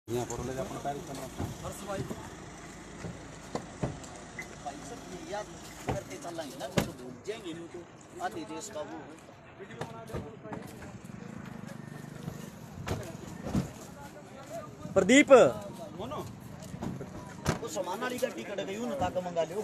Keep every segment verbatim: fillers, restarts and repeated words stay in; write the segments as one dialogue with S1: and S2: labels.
S1: यहाँ पर ले अपन तारीख करना
S2: हर्ष भाई भाई सब याद करते चलेंगे ना तो भूल जाएंगे नहीं तो आधे देश का वो
S3: प्रदीप
S2: मोनो वो सामान वाली गड्डी कट गई उन ताका मंगा लियो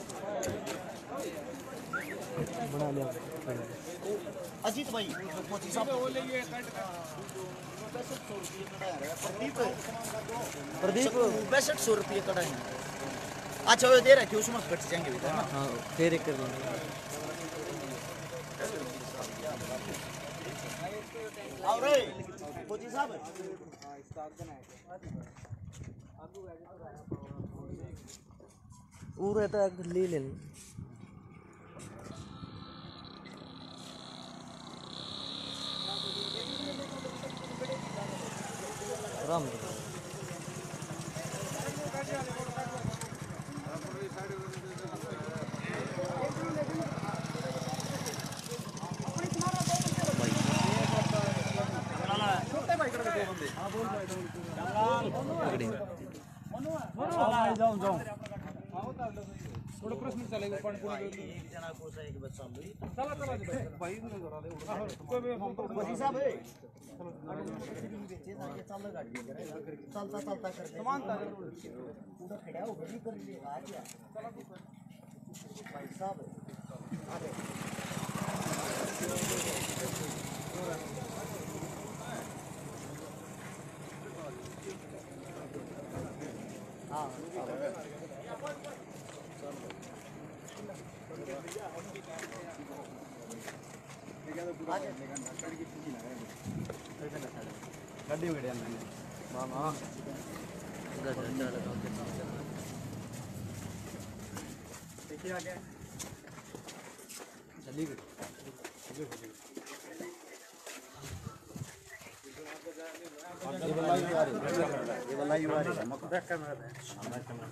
S3: बना लिया
S2: अजीत भाई मोची साहब वो ले ये कट पैंसठ सौ रुपये कटा है प्रदीप
S3: प्रदीप
S2: पैंसठ सौ रुपये कटा है अच्छा वो दे रहे थे उसमें कट जाएंगे भी ना
S3: हाँ फिर एक कर देंगे
S2: आओ रे मोची साहब
S3: वो रहता है ले ले राम
S1: जाऊँ जाऊँ थोड़ा प्रश्न चलेगा पानी पूरी
S2: एक जना को से एक बच्चा लो
S1: चला चला भाई ने जरा ले कोई भी हम तो
S2: मोची साहब है चलता गाड़ी चलता चलता करके
S1: समानता
S2: पूरा खड़ा हो गई कर लिए आ गया भाई साहब आगे हाँ
S1: गड्डी गड्डी मामा देखिए आ गया चली गई ये वाला ही आ रही है ये वाला ही आ रही है मत देख कैमरा दे सामने कैमरा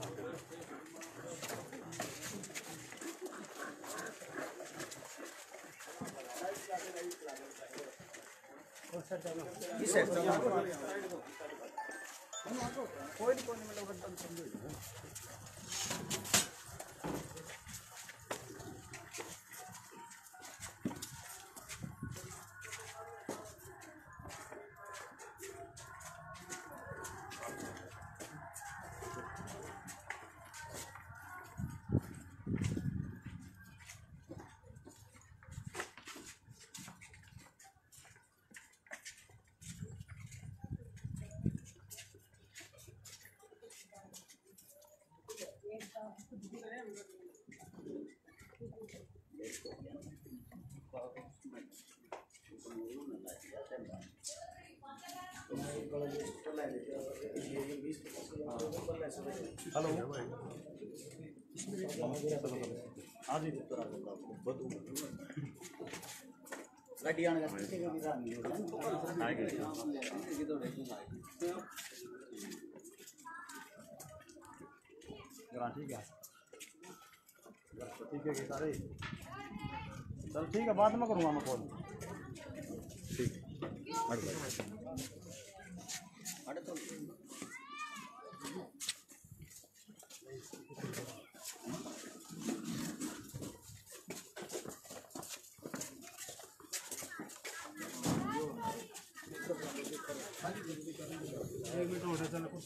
S2: किस है कोई नहीं कोई नहीं मतलब एकदम समझो
S1: हेलो
S2: आज ही तो रहा था बदू गाड़ी आने का किसी का भी रहा नहीं होगा आ गया ये तो देखूंगा
S1: ठीक है ठीक है सारे चल ठीक है बाद में करूँगा मैं कॉल ठीक
S2: अरे तो
S1: एक मिनट हो चला कुछ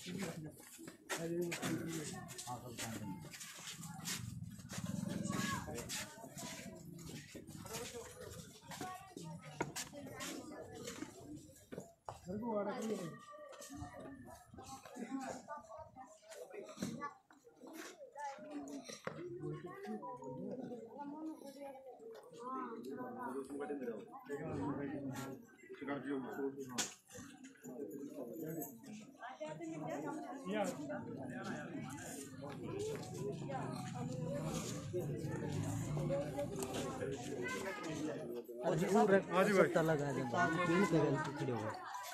S3: आज भी लगा दे तीन करे खड़े हो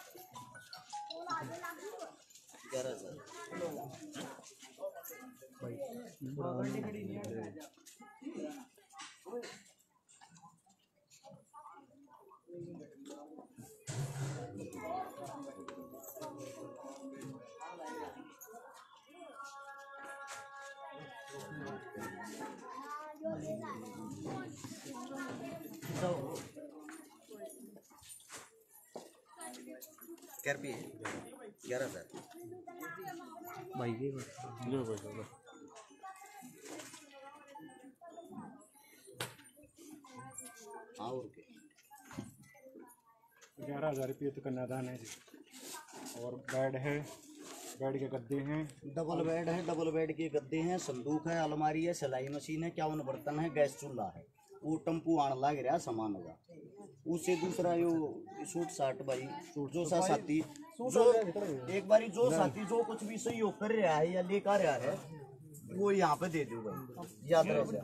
S2: ग्यारह हजार क्या रुपये ग्यारह हजार
S3: भाई के
S2: हाँ और के
S4: ग्यारह हजार रुपये तो कन्यादान है जी। और बेड है, बेड के गद्दे हैं,
S2: डबल बेड है, डबल बेड के गद्दे हैं, संदूक है, अलमारी है, सिलाई मशीन है, इक्यावन बर्तन है, गैस चूल्हा है। वो टम्पू आने लग रहा सामान होगा। उससे दूसरा यो सूट साट भाई जो सा साथी जो एक बारी जो साथी जो कुछ भी सही कर रहा है या लेकर रहा है वो यहाँ पे दे दो भाई, याद रहे।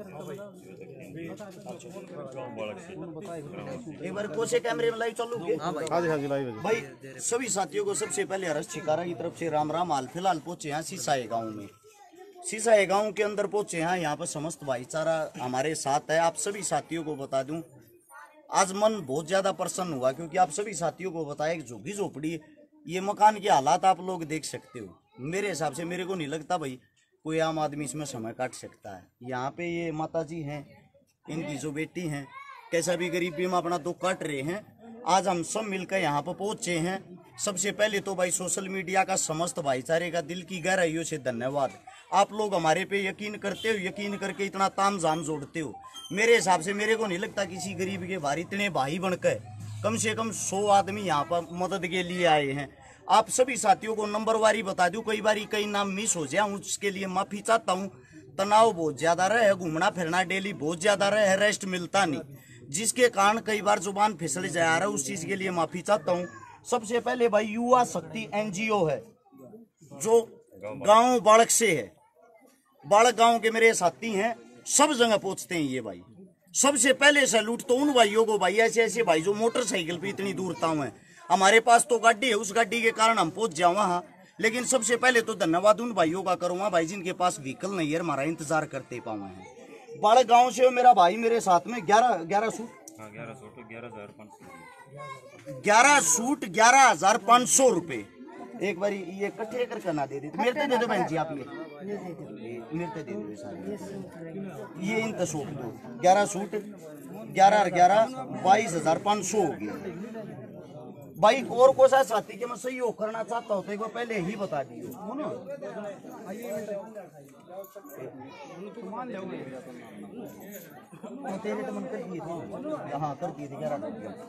S2: एक बार कोसे कैमरे में लाइव चलोगे? हाँ भाई, हाँ जी हाँ जी लाइव। भाई सभी साथियों को सबसे पहले हर्ष छिकारा की तरफ से राम राम। हाल फिलहाल पहुंचे हैं सीसाए गाँव में। सीसाए गांव के अंदर पहुंचे हैं। यहाँ पर समस्त भाईचारा हमारे साथ है। आप सभी साथियों को बता दूं आज मन बहुत ज्यादा प्रसन्न हुआ क्योंकि आप सभी साथियों को बताया कि झुग्गी झोपड़ी ये मकान के हालात आप लोग देख सकते हो। मेरे हिसाब से मेरे को नहीं लगता भाई कोई आम आदमी इसमें समय काट सकता है। यहाँ पे ये माता जी हैं, इनकी जो बेटी हैं, कैसा भी गरीबी में अपना दुख काट रहे हैं। आज हम सब मिलकर यहाँ पर पहुंचे हैं। सबसे पहले तो भाई सोशल मीडिया का समस्त भाईचारे का दिल की गहराइयों से धन्यवाद। आप लोग हमारे पे यकीन करते हो, यकीन करके इतना तामझाम जोड़ते हो। मेरे हिसाब से मेरे को नहीं लगता किसी गरीब के भाई इतने भाई बनकर कम से कम सौ आदमी यहाँ पर मदद के लिए आए हैं। आप सभी साथियों को नंबरवारी बता दूं, कई बार कई नाम मिस हो जाए उसके लिए माफी चाहता हूँ। तनाव बहुत ज्यादा रहे, घूमना फिरना डेली बहुत ज्यादा रहे, रेस्ट मिलता नहीं, जिसके कारण कई बार जुबान फिसल जा रहा है, उस चीज के लिए माफी चाहता हूँ। सबसे पहले भाई युवा शक्ति एनजीओ है जो गांव बाड़क से है। बाड़क गांव के मेरे साथी हैं, सब जगह पहुंचते हैं ये भाई। सबसे पहले सैल्यूट तो उन भाइयों को भाई, ऐसे ऐसे भाई जो मोटरसाइकिल पे इतनी दूर ताऊ है। हमारे पास तो गाड़ी है, उस गाड़ी के कारण हम पहुंच जाओ वहां। लेकिन सबसे पहले तो धन्यवाद उन भाइयों का करूंगा भाई जिनके पास व्हीकल नहीं है, हमारा इंतजार करते पाए हैं। बाड़क गांव से मेरा भाई मेरे साथ में ग्यारह ग्यारह सूट ग्यारह सूट ग्यारह हजार पाँच सौ ग्यारह सूट ग्यारह हजार पाँच सौ रुपये एक बारी ये इकट्ठे करके ना दे दी मेरे दे दो बहन जी। आप ये मेरे दे दो सारे, ये इन सूट दो ग्यारह सूट ग्यारह ग्यारह बाईस हजार पाँच सौ हो गया भाई। और कोई सा साथी के मैं सहयोग करना चाहता हूँ तो एक बार पहले ही बता दियो तेरे तो मन कर दिए थे। हाँ कर दिए थे ग्यारह।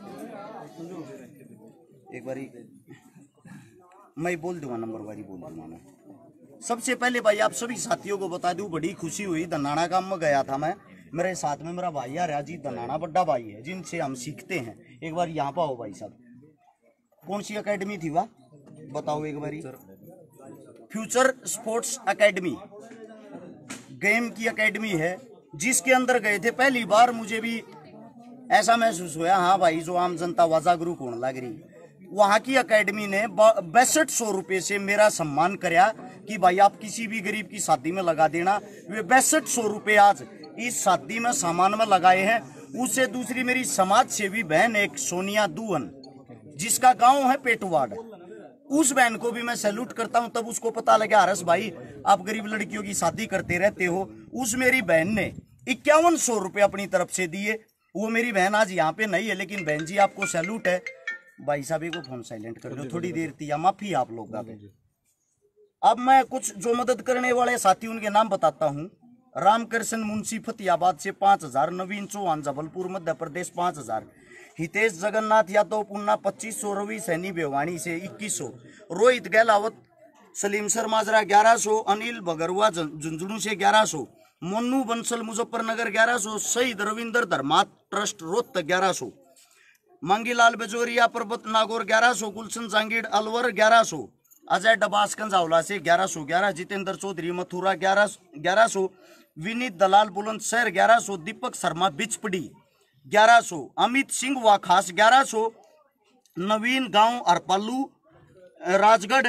S2: एक बारी मैं बोल दूंगा, नंबर वारी बोल दूंगा मैं। सबसे पहले भाई आप सभी साथियों को बता दूं बड़ी खुशी हुई। धनाना गांव में गया था मैं, मेरे साथ में मेरा भाई आ रहा जी धनाना, बड़ा भाई है जिनसे हम सीखते हैं। एक बार यहाँ पर आओ भाई साहब। कौन सी एकेडमी थी वह बताओ एक बारी? फ्यूचर स्पोर्ट्स एकेडमी गेम की एकेडमी है जिसके अंदर गए थे। पहली बार मुझे भी ऐसा महसूस हुआ हाँ भाई जो आम जनता वाजागरूक होने लग रही। वहां की एकेडमी ने बासठ सौ रुपये से मेरा सम्मान कराया कि भाई आप किसी भी गरीब की शादी में लगा देना। वे बासठ सौ रुपये आज इस शादी में सामान में लगाए हैं। उससे दूसरी मेरी समाज सेवी बहन एक सोनिया दुहन जिसका गांव है पेटवाड़, उस बहन को भी मैं सैल्यूट करता हूं। तब उसको पता लगा हरस भाई आप गरीब लड़कियों की शादी करते रहते हो। उस मेरी बहन ने इक्यावन सौ रुपये अपनी तरफ से दिए। वो मेरी बहन आज यहाँ पे नहीं है लेकिन बहन जी आपको सैल्यूट है। भाई साहब को फोन साइलेंट कर दो थोड़ी देर थी या माफी आप लोग का। अब मैं कुछ जो मदद करने वाले साथी उनके नाम बताता हूँ। रामकृष्ण मुंशी फतेहाबाद से पांच हजार, नवीन चौहान जबलपुर मध्य प्रदेश पांच हजार, हितेश जगन्नाथ यादव पुन्ना पच्चीस सौ, रवि सैनी भिवानी से इक्कीस सौ, रोहित गहलावत सलीम सर माजरा ग्यारह सौ, अनिल भगरुआ झुंझुनू से ग्यारह सौ, मोन्नू बंसल मुजफ्फरनगर ग्यारह सौ, शहीद रविंदर धर्मात ट्रस्ट रोहतक ग्यारह सौ, मांगीलाल बेजोरिया पर्वत नागौर ग्यारह सौ, गुलशन जांगीर अलवर ग्यारह सौ, अजय डबास कंजावला से ग्यारह सौ ग्यारह, जितेंद्र चौधरी मथुरा ग्यारह ग्यारह सौ, विनीत दलाल बुलंदशहर ग्यारह सौ, दीपक शर्मा बिचपड़ी ग्यारह सौ, अमित सिंह वाखास ग्यारह सौ, नवीन गांव अरपालू राजगढ़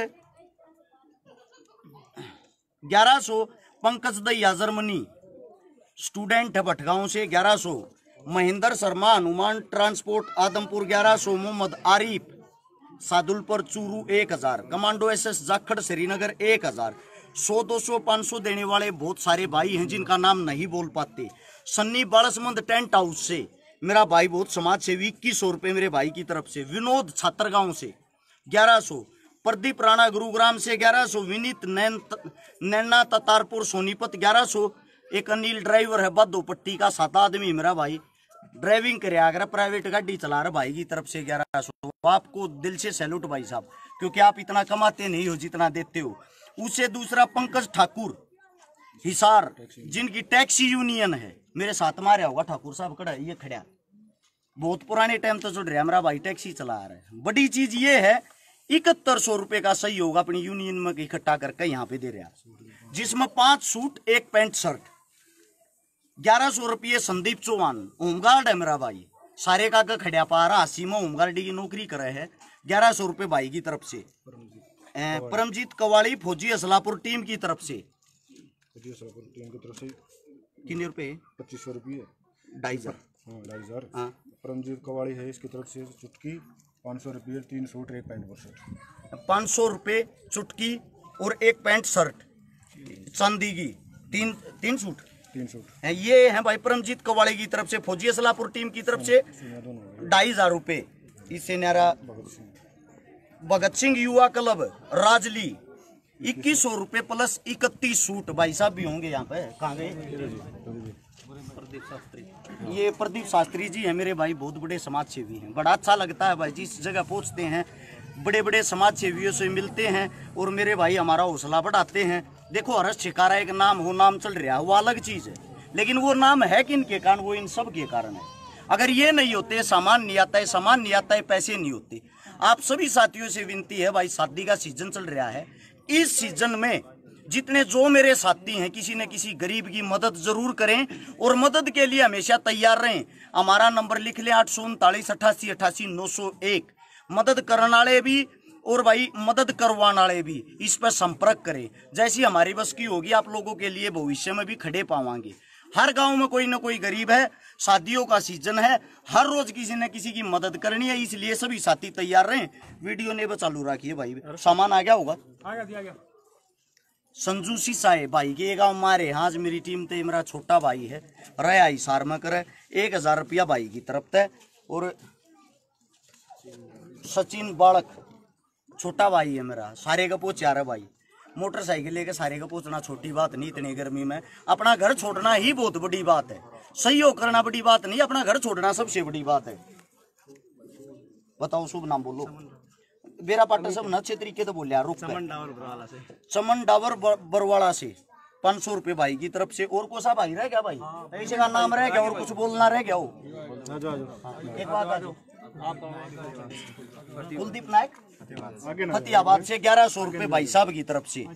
S2: ग्यारह सौ, पंकज दैया जर्मनी स्टूडेंट है भटगांव से ग्यारह सौ, महेंद्र शर्मा हनुमान ट्रांसपोर्ट आदमपुर ग्यारह सौ, मोहम्मद आरिफ सादुलपुर चूरू एक हजार, commando S S Jakhar Srinagar एक हजार। सौ दो सौ पाँच सौ देने वाले बहुत सारे भाई हैं जिनका नाम नहीं बोल पाते। सन्नी बाड़समंद टेंट हाउस से मेरा भाई बहुत समाज सेवी इक्कीस सौ रुपये मेरे भाई की तरफ से। विनोद छात्रगांव से ग्यारह सौ। प्रदीप राणा गुरुग्राम से ग्यारह सौ। विनीत नैन नैना ततारपुर सोनीपत ग्यारह सौ। एक अनिल ड्राइवर है बद्दो पट्टी का, सात आदमी मेरा भाई ड्राइविंग करे अगर प्राइवेट गाड़ी चला रहा भाई की तरफ से ग्यारह सौ। आपको दिल से सैल्यूट भाई साहब, क्योंकि आप इतना कमाते नहीं हो जितना देते हो। उससे दूसरा पंकज ठाकुर हिसार, जिनकी टैक्सी यूनियन है, मेरे साथ मारे होगा ठाकुर साहब खड़ा ये खड़ा, बहुत पुराने टाइम तो चल रहा मेरा भाई टैक्सी चला रहा है। बड़ी चीज ये है इकहत्तर सौ रुपए का सहयोग अपनी यूनियन में इकट्ठा करके यहाँ पे दे रहा, जिसमें पांच सूट एक पैंट शर्ट। ग्यारह सौ रुपये संदीप चौहान होमगार्ड है मेरा भाई, सारे का खड़ा पा रहा अस्सी में होमगार्ड की नौकरी करे है। ग्यारह सौ रुपये भाई की तरफ से। परमजीत कवाड़ी फौजी असलापुर टीम की तरफ से
S4: टीम की तरफ से
S2: कितने रुपए?
S4: पच्चीस सौ रुपये
S2: ढाई हजार।
S4: हाँ ढाई हजार।
S2: हाँ
S4: परमजीत कवाड़ी है इसकी तरफ से चुटकी पाँच सौ रुपये, तीन सूट एक पैंट शर्ट।
S2: पाँच सौ रुपये चुटकी और एक पैंट शर्ट चांदी की, तीन तीन सूट
S4: तीन सूट
S2: है। ये है भाई परमजीत कवाड़ी की तरफ से। फौजी असलापुर टीम की तरफ से ढाई हजार रुपये। इससे नारा भगत सिंह युवा क्लब राजली इक्कीस सौ रुपये प्लस इकतीस सूट। भाई साहब भी होंगे यहाँ पे, कहाँ गए? ये प्रदीप शास्त्री जी है मेरे भाई, बहुत बड़े समाज सेवी हैं। बड़ा अच्छा लगता है भाई, जिस जगह पहुँचते हैं बड़े बड़े समाज सेवियों से मिलते हैं और मेरे भाई हमारा हौसला बढ़ाते हैं। देखो हर्ष छिकारा एक नाम हो, नाम चल रहा है वो अलग चीज़ है, लेकिन वो नाम है किन के कारण? वो इन सब के कारण है। अगर ये नहीं होते, सामान नहीं आता है, सामान नहीं आता है, पैसे नहीं होते। आप सभी साथियों से विनती है भाई, शादी का सीजन चल रहा है, इस सीजन में जितने जो मेरे साथी हैं किसी न किसी गरीब की मदद जरूर करें और मदद के लिए हमेशा तैयार रहें। हमारा नंबर लिख लें आठ सौ उनतालीस अट्ठासी अट्ठासी नौ सौ एक। मदद करने वाले भी और भाई मदद करवाने वाले भी इस पर संपर्क करें। जैसी हमारी बस की होगी आप लोगों के लिए भविष्य में भी खड़े पावांगे। हर गांव में कोई ना कोई गरीब है, शादियों का सीजन है, हर रोज किसी न किसी की मदद करनी है, इसलिए सभी साथी तैयार रहें। वीडियो ने चालू रखिए भाई, सामान आ गया होगा।
S4: आ गया, आ गया।
S2: संजू सिसाए भाई के गाँव मारे हाँ मेरी टीम ते मेरा छोटा भाई है, रहा हिसार में करे एक हजार रुपया भाई की तरफ से। और सचिन बालक छोटा भाई है मेरा, सारे का पोच यार है भाई, मोटरसाइकिल लेके सारे का पहुंचना छोटी बात नहीं। इतनी गर्मी में अपना घर छोड़ना ही बहुत बड़ी बात है, सहयोग करना बड़ी बात नहीं, अपना घर छोड़ना सबसे बड़ी बात है। बताओ शुभ नाम बोलो। बेरा पाटा सब न अच्छे तरीके तो बोलिया। रुक चमन डावर बरवाड़ा से पाँच सौ रुपये भाई की तरफ से। और कोसा भाई रह गया भाई, ऐसे का नाम रह गया और कुछ बोलना रह गया हो? एक बात कुलदीप नायक फतेहाबाद से ग्यारह सौ रुपये भाई साहब की तरफ से।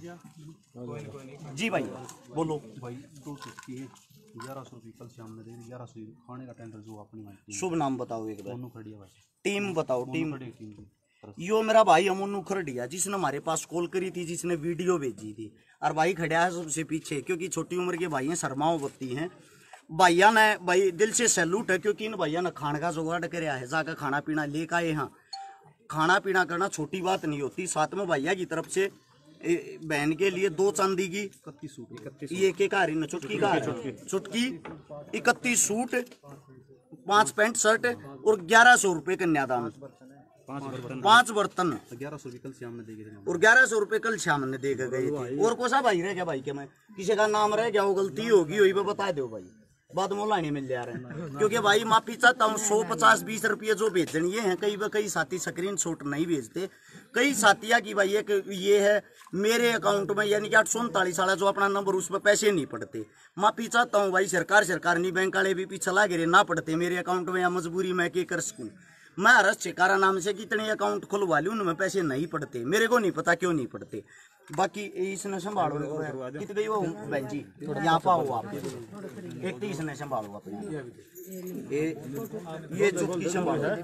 S2: जी भाई बोलो।
S1: भाई दो चुटकी है ग्यारह सौ रुपये कल शाम में दे ग्यारह सौ खाने का टेंडर जो अपनी।
S2: शुभ नाम बताओ एक बार,
S1: भाई
S2: टीम बताओ। टीम यो मेरा भाई अमोनू खरडिया जिसने हमारे पास कॉल करी थी, जिसने वीडियो भेजी थी, और भाई खड़ा है सबसे पीछे, क्योंकि छोटी उम्र के भाई हैं, शर्माओ बत्ती हैं। भैया ने भाई दिल से सैल्यूट है, क्योंकि इन भैया ने खाने का जुगाड़ कराया है, जाकर खाना पीना लेकर आए। हाँ खाना पीना करना छोटी बात नहीं होती। साथ में भैया की तरफ से बहन के लिए दो चांदी की इकतीस सूट, ये के का रही चुटकी का चुटकी इकतीस सूट, पांच पैंट शर्ट और ग्यारह सौ रुपये कन्यादान, पांच बर्तन
S1: ग्यारह सौ रुपये कल शाम में दे गए
S2: और ग्यारह सौ रुपये कल शाम ने दे गए थे। और कोसा भाई रह गया भाई के मैं किसी का नाम रह गया हो, गलती होगी वही पे बता दो भाई, बाद में लाने मिल जा रहे हैं। क्योंकि भाई माफी चाहता हूँ, सौ पचास बीस रुपये जो भेजनी है, कई कई साथी स्क्रीन शॉट नहीं भेजते। कई साथिया की भाई एक ये है मेरे अकाउंट में यानी कि आठ सौ उनतालीस वाला जो अपना नंबर उस पर पैसे नहीं पड़ते। माफी चाहता हूँ भाई, सरकार सरकार नहीं बैंक वाले भी पीछे ला गिरे ना पड़ते मेरे अकाउंट में, या मजबूरी मैं के कर सकूँ। मैं हर्ष छिकारा नाम से कितने अकाउंट खुलवा लूँ, उनमें पैसे नहीं पड़ते, मेरे को नहीं पता क्यों नहीं पड़ते। बाकी इसने संभालो कित गई वो बहन जी, यहाँ पाओ आप एक तो इसने संभालो अपने ये ये चुटकी संभालो।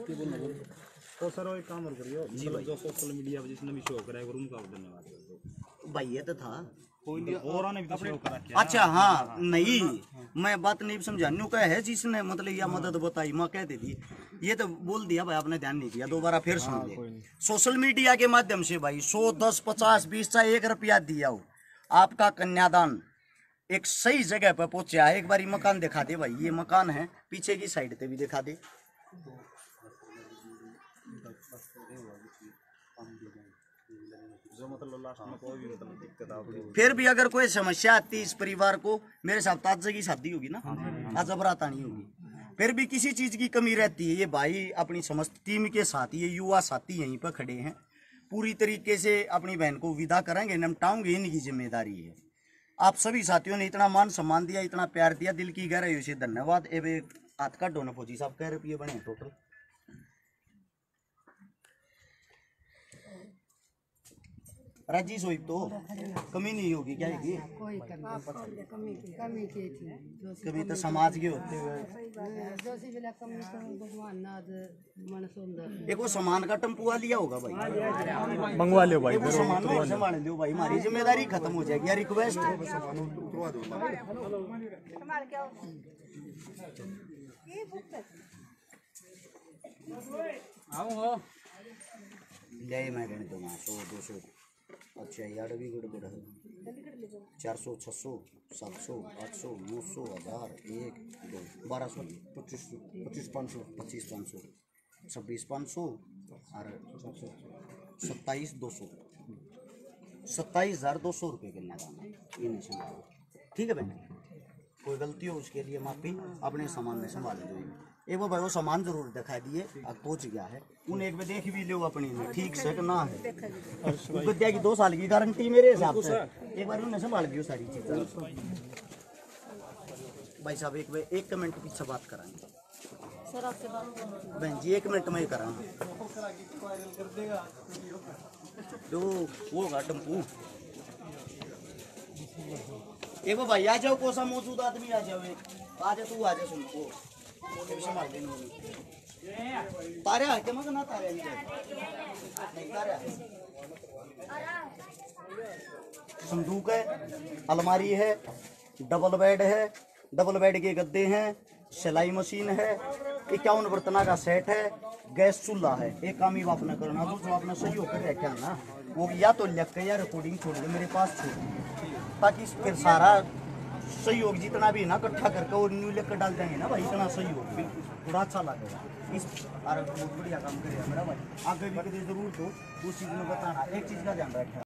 S4: तो सर एक काम और करियो
S2: जी भाई,
S4: जो सोशल मीडिया पे जिसने भी शो करा है उनका धन्यवाद
S2: भाई। ये तो था
S4: कोई और ने भी तो शो करा।
S2: अच्छा हाँ नहीं मैं बात नहीं समझाने का है, जिसने मतलब यह मदद बताई मैं कह दे दी, ये तो बोल दिया भाई, आपने ध्यान नहीं दिया, दोबारा फिर सुन ले। सोशल मीडिया के माध्यम से भाई सौ दस पचास बीस चाहे एक रुपया दिया हो, आपका कन्यादान एक सही जगह पर पहुंचा है। एक बार मकान दिखा दे भाई, ये मकान है, पीछे की साइड पे भी दिखा दे।
S1: जो मतलब लास्ट में कोई भी मतलब दिक्कत आपको
S2: फिर भी अगर कोई समस्या आती है इस परिवार को, मेरे साथ आज की शादी होगी ना, आज बरात आनी होगी, फिर भी किसी चीज की कमी रहती है, ये भाई अपनी समस्त टीम के साथ, ये युवा साथी यहीं पर खड़े हैं, पूरी तरीके से अपनी बहन को विदा करेंगे, निपटाएंगे, इनकी जिम्मेदारी है। आप सभी साथियों ने इतना मान सम्मान दिया, इतना प्यार दिया, दिल की गहराइयों से धन्यवाद। एवं हाथ का डोना फौजी साहब कह रुपये बने टोटल राजी सोई तो कमी नहीं होगी क्या है कि
S5: कोई कमी कमी कमी की थी
S2: कमी तो समाज के होते हुए
S5: जो सी बिला कमी तो भगवान नाद मन सुंदर
S2: एक वो सामान का टम्पुआ लिया होगा भाई,
S4: मंगवा लो भाई,
S2: वो सामान को संभाल लो भाई, हमारी जिम्मेदारी खत्म हो जाएगी। यार रिक्वेस्ट ले मैं कहने दूंगा सौ दो सौ अच्छा यार भी गड़बड़ है, चार सौ छः सौ सात सौ आठ सौ नौ सौ हज़ार एक दो बारह सौ पच्चीस सौ पच्चीस पाँच सौ पच्चीस पाँच सौ छब्बीस पाँच सौ और सत्ताईस दो सौ सत्ताईस हज़ार दो सौ रुपये के लगाना ये नहीं संभाल। ठीक है बहन, कोई गलती हो उसके लिए माफ़ी, अपने सामान में संभाल दो। एक वो भाई वो सामान जरूर दिखा दिए, अब पहुँच गया है, उन एक बार देख भी लो अपनी में ठीक से ना है। विद्या की दो साल की गारंटी मेरे हिसाब से, एक बार उन्हें संभाल दियो सारी चीज़ें। भाई साहब एक एक मिनट पीछे बात कराएंगे बहन जी, एक मिनट में ही कराएंगे तो वो होगा टम्पू। एक भाई आ जाओ, कोसा मौजूद आदमी आ जाओ, आ जा तू आ जा, सुन को संभाल देंगे तारे है क्या मगर ना तारे नहीं तारे। संदूक है, अलमारी है, डबल बेड है, डबल बेड के गद्दे हैं, सिलाई मशीन है, इक्यावन बर्तना का सेट है, गैस चूल्हा है। एक काम ही आप न करना, जो आपने सही होकर रखा है ना वो या तो लिख के या रिकॉर्डिंग छोड़ दे मेरे पास छोड़, ताकि फिर सारा सहयोग जितना भी ना इकट्ठा करके और न्यू लेकर डाल देंगे ना भाई, इतना सहयोग बिल्कुल थोड़ा अच्छा लगेगा। इस बहुत बढ़िया काम करेगा मेरा भाई, आगे भी कभी जरूर तो उस चीज़ में बताना। एक चीज़ का ध्यान रखना।